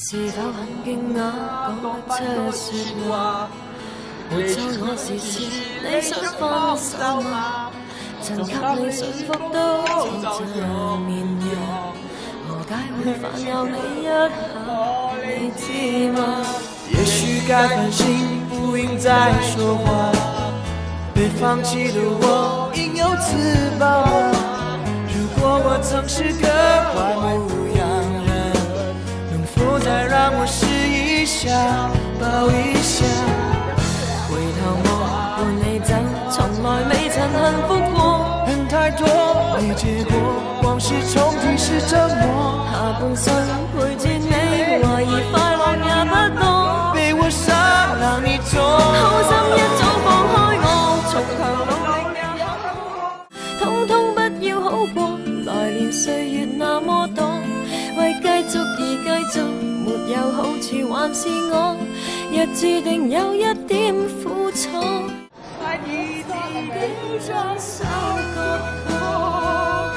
是否很驚訝講不出説話？沒錯，我時時你想分手嗎？曾給你信福都趁着綿羊，何解會反咬你一下？你知嗎？ 也許該反省，不應再說話。被放棄的我應有自保。如果我曾是個怪模樣人，能否再讓我試一下，抱一下？ 回頭我伴你走，從來未曾幸福過。 人太多沒結果，往事重提是折磨。 下半生陪住你，懷疑快樂也不多。 被我傷，讓你痛。 好心一早放開我，從頭努力也好過。通通不要好過，來年歲月那麼多，為繼續而繼續，沒有好處還是我，若注定有一點苦楚，快已自己將手割破。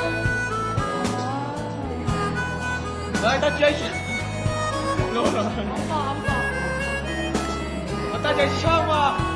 來，大家一起，大家一起唱吧。